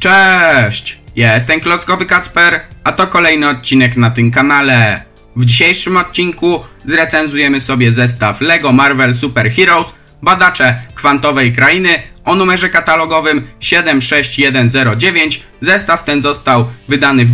Cześć! Jestem Klockowy Kacper, a to kolejny odcinek na tym kanale. W dzisiejszym odcinku zrecenzujemy sobie zestaw LEGO Marvel Super Heroes Badacze Kwantowej Krainy o numerze katalogowym 76109. Zestaw ten został wydany w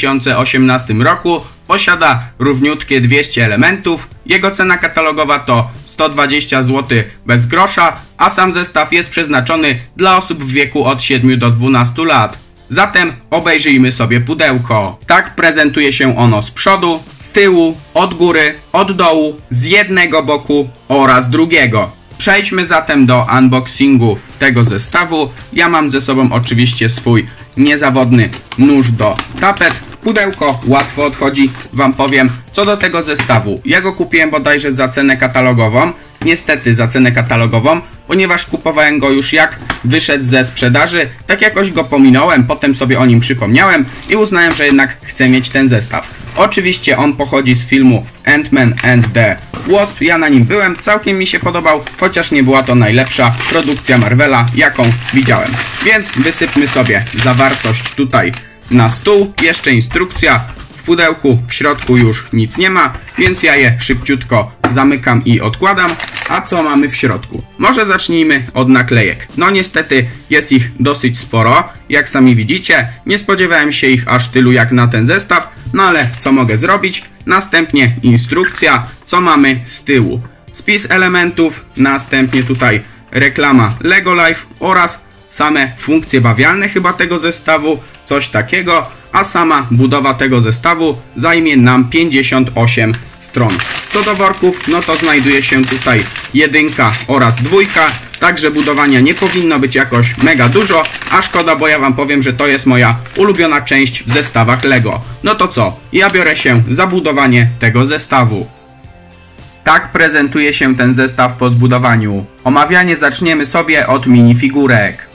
2018 roku. Posiada równiutkie 200 elementów. Jego cena katalogowa to 120 zł bez grosza, a sam zestaw jest przeznaczony dla osób w wieku od 7 do 12 lat. Zatem obejrzyjmy sobie pudełko. Tak prezentuje się ono z przodu, z tyłu, od góry, od dołu, z jednego boku oraz drugiego. Przejdźmy zatem do unboxingu tego zestawu. Ja mam ze sobą oczywiście swój niezawodny nóż do tapet. Pudełko łatwo odchodzi, wam powiem. Co do tego zestawu, ja go kupiłem bodajże za cenę katalogową. Niestety za cenę katalogową, ponieważ kupowałem go już jak wyszedł ze sprzedaży. Tak jakoś go pominąłem, potem sobie o nim przypomniałem i uznałem, że jednak chcę mieć ten zestaw. Oczywiście on pochodzi z filmu Ant-Man and the Wasp. Ja na nim byłem, całkiem mi się podobał, chociaż nie była to najlepsza produkcja Marvela, jaką widziałem. Więc wysypmy sobie zawartość tutaj na stół. Jeszcze instrukcja. W pudełku w środku już nic nie ma, więc ja je szybciutko zamykam i odkładam. A co mamy w środku? Może zacznijmy od naklejek. No niestety jest ich dosyć sporo, jak sami widzicie. Nie spodziewałem się ich aż tylu jak na ten zestaw, no ale co mogę zrobić? Następnie instrukcja, co mamy z tyłu. Spis elementów, następnie tutaj reklama LEGO Life oraz same funkcje bawialne chyba tego zestawu, coś takiego, a sama budowa tego zestawu zajmie nam 58 stron. Co do worków, no to znajduje się tutaj 1 oraz 2, także budowania nie powinno być jakoś mega dużo, a szkoda, bo ja wam powiem, że to jest moja ulubiona część w zestawach LEGO. No to co? Ja biorę się za budowanie tego zestawu. Tak prezentuje się ten zestaw po zbudowaniu. Omawianie zaczniemy sobie od minifigurek.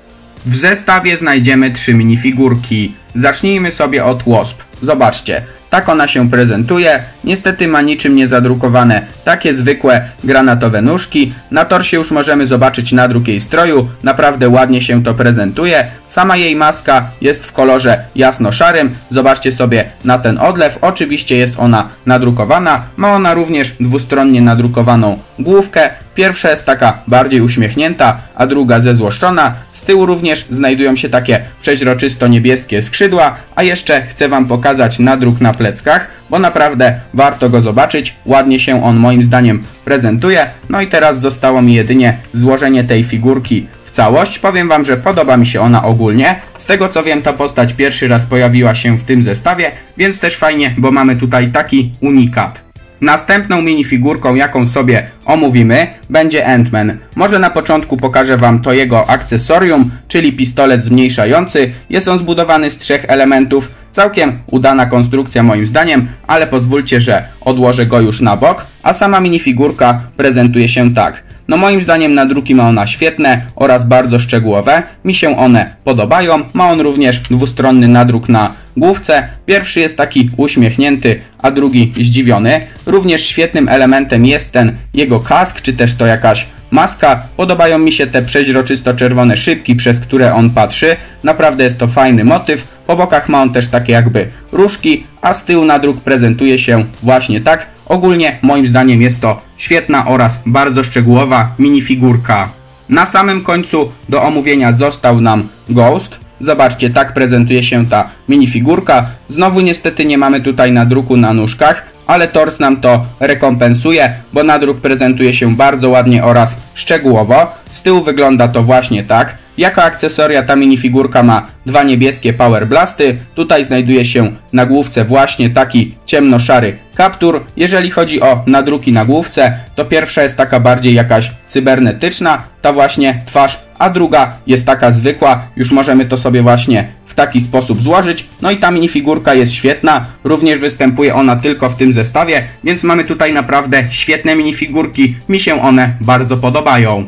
W zestawie znajdziemy 3 minifigurki. Zacznijmy sobie od Wasp. Zobaczcie, tak ona się prezentuje. Niestety ma niczym nie zadrukowane takie zwykłe granatowe nóżki. Na torsie już możemy zobaczyć nadruk jej stroju. Naprawdę ładnie się to prezentuje. Sama jej maska jest w kolorze jasno-szarym. Zobaczcie sobie na ten odlew. Oczywiście jest ona nadrukowana. Ma ona również dwustronnie nadrukowaną główkę. Pierwsza jest taka bardziej uśmiechnięta, a druga zezłoszczona. Z tyłu również znajdują się takie przeźroczysto niebieskie skrzydła, a jeszcze chcę wam pokazać nadruk na pleckach, bo naprawdę warto go zobaczyć. Ładnie się on moim zdaniem prezentuje. No i teraz zostało mi jedynie złożenie tej figurki w całość. Powiem wam, że podoba mi się ona ogólnie. Z tego co wiem, ta postać pierwszy raz pojawiła się w tym zestawie, więc też fajnie, bo mamy tutaj taki unikat. Następną minifigurką, jaką sobie omówimy, będzie Ant-Man. Może na początku pokażę wam to jego akcesorium, czyli pistolet zmniejszający. Jest on zbudowany z 3 elementów. Całkiem udana konstrukcja moim zdaniem, ale pozwólcie, że odłożę go już na bok. A sama minifigurka prezentuje się tak. No moim zdaniem nadruki ma ona świetne oraz bardzo szczegółowe. Mi się one podobają. Ma on również dwustronny nadruk na główce. Pierwszy jest taki uśmiechnięty, a drugi zdziwiony. Również świetnym elementem jest ten jego kask, czy też to jakaś maska. Podobają mi się te przeźroczysto czerwone szybki, przez które on patrzy. Naprawdę jest to fajny motyw. Po bokach ma on też takie jakby różki, a z tyłu nadruk prezentuje się właśnie tak. Ogólnie moim zdaniem jest to świetna oraz bardzo szczegółowa minifigurka. Na samym końcu do omówienia został nam Ghost. Zobaczcie, tak prezentuje się ta minifigurka. Znowu niestety nie mamy tutaj nadruku na nóżkach, ale tors nam to rekompensuje, bo nadruk prezentuje się bardzo ładnie oraz szczegółowo. Z tyłu wygląda to właśnie tak. Jako akcesoria ta minifigurka ma 2 niebieskie Power Blasty. Tutaj znajduje się na główce właśnie taki ciemnoszary kaptur. Jeżeli chodzi o nadruki na główce, to pierwsza jest taka bardziej jakaś cybernetyczna, ta właśnie twarz, a druga jest taka zwykła. Już możemy to sobie właśnie w taki sposób złożyć. No i ta minifigurka jest świetna. Również występuje ona tylko w tym zestawie, więc mamy tutaj naprawdę świetne minifigurki. Mi się one bardzo podobają.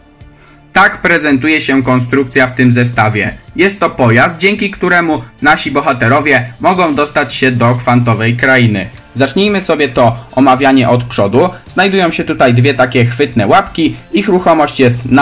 Tak prezentuje się konstrukcja w tym zestawie. Jest to pojazd, dzięki któremu nasi bohaterowie mogą dostać się do kwantowej krainy. Zacznijmy sobie to omawianie od przodu. Znajdują się tutaj 2 takie chwytne łapki. Ich ruchomość jest nawet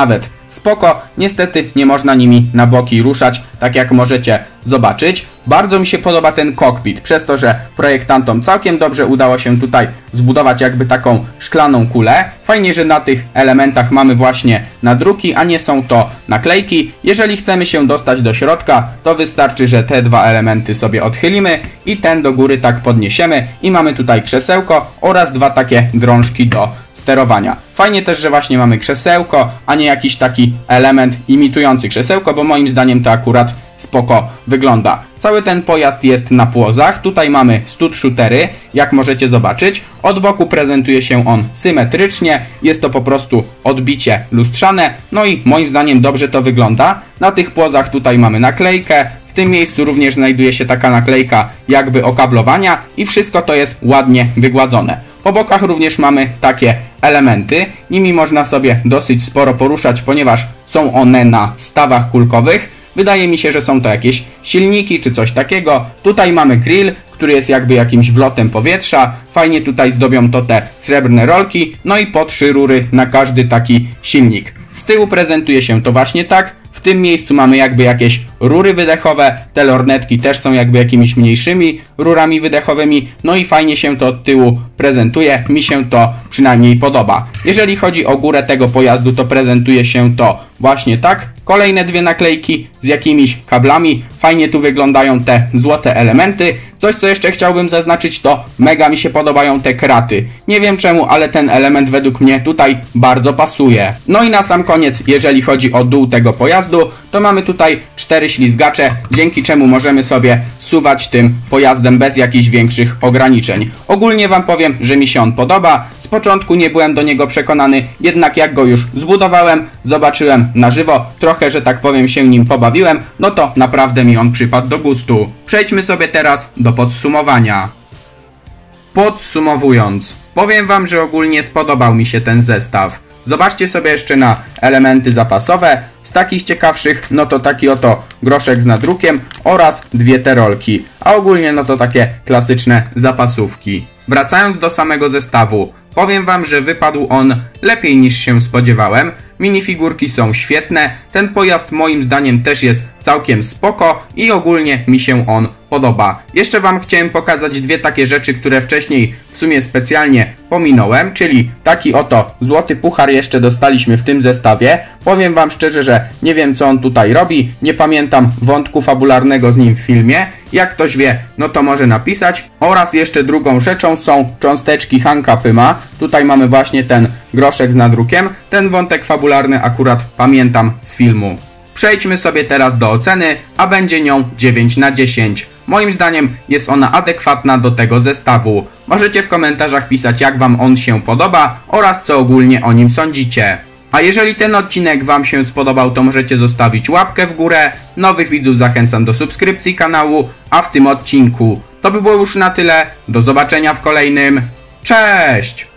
spoko, niestety nie można nimi na boki ruszać, tak jak możecie zobaczyć. Bardzo mi się podoba ten kokpit, przez to, że projektantom całkiem dobrze udało się tutaj zbudować jakby taką szklaną kulę. Fajnie, że na tych elementach mamy właśnie nadruki, a nie są to naklejki. Jeżeli chcemy się dostać do środka, to wystarczy, że te dwa elementy sobie odchylimy i ten do góry tak podniesiemy i mamy tutaj krzesełko oraz dwa takie drążki do sterowania. Fajnie też, że właśnie mamy krzesełko, a nie jakiś taki element imitujący krzesełko, bo moim zdaniem to akurat spoko wygląda. Cały ten pojazd jest na płozach. Tutaj mamy stud shootery, jak możecie zobaczyć. Od boku prezentuje się on symetrycznie. Jest to po prostu odbicie lustrzane. No i moim zdaniem dobrze to wygląda. Na tych płozach tutaj mamy naklejkę. W tym miejscu również znajduje się taka naklejka jakby okablowania i wszystko to jest ładnie wygładzone. Po bokach również mamy takie elementy. Nimi można sobie dosyć sporo poruszać, ponieważ są one na stawach kulkowych. Wydaje mi się, że są to jakieś silniki czy coś takiego. Tutaj mamy grill, który jest jakby jakimś wlotem powietrza. Fajnie tutaj zdobią to te srebrne rolki. No i po 3 rury na każdy taki silnik. Z tyłu prezentuje się to właśnie tak. W tym miejscu mamy jakby jakieś rury wydechowe. Te lornetki też są jakby jakimiś mniejszymi rurami wydechowymi. No i fajnie się to od tyłu prezentuje. Mi się to przynajmniej podoba. Jeżeli chodzi o górę tego pojazdu, to prezentuje się to właśnie tak. Kolejne dwie naklejki z jakimiś kablami. Fajnie tu wyglądają te złote elementy. Coś, co jeszcze chciałbym zaznaczyć, to mega mi się podobają te kraty. Nie wiem czemu, ale ten element według mnie tutaj bardzo pasuje. No i na sam koniec, jeżeli chodzi o dół tego pojazdu, to mamy tutaj 4 ślizgacze, dzięki czemu możemy sobie suwać tym pojazdem bez jakichś większych ograniczeń. Ogólnie wam powiem, że mi się on podoba. Z początku nie byłem do niego przekonany, jednak jak go już zbudowałem, zobaczyłem na żywo, trochę, że tak powiem, się nim pobawiłem, no to naprawdę mi on przypadł do gustu. Przejdźmy sobie teraz do podsumowania. Podsumowując, powiem wam, że ogólnie spodobał mi się ten zestaw. Zobaczcie sobie jeszcze na elementy zapasowe. Z takich ciekawszych, no to taki oto groszek z nadrukiem oraz dwie te rolki. A ogólnie no to takie klasyczne zapasówki. Wracając do samego zestawu, powiem wam, że wypadł on lepiej niż się spodziewałem. Minifigurki są świetne, ten pojazd moim zdaniem też jest całkiem spoko i ogólnie mi się on podoba. Jeszcze wam chciałem pokazać dwie takie rzeczy, które wcześniej w sumie specjalnie pominąłem, czyli taki oto złoty puchar jeszcze dostaliśmy w tym zestawie. Powiem wam szczerze, że nie wiem co on tutaj robi, nie pamiętam wątku fabularnego z nim w filmie. Jak ktoś wie, no to może napisać. Oraz jeszcze drugą rzeczą są cząsteczki Hanka Pyma. Tutaj mamy właśnie ten groszek z nadrukiem. Ten wątek fabularny akurat pamiętam z filmu. Przejdźmy sobie teraz do oceny, a będzie nią 9 na 10. Moim zdaniem jest ona adekwatna do tego zestawu. Możecie w komentarzach pisać, jak wam on się podoba oraz co ogólnie o nim sądzicie. A jeżeli ten odcinek wam się spodobał, to możecie zostawić łapkę w górę. Nowych widzów zachęcam do subskrypcji kanału, a w tym odcinku to by było już na tyle. Do zobaczenia w kolejnym. Cześć!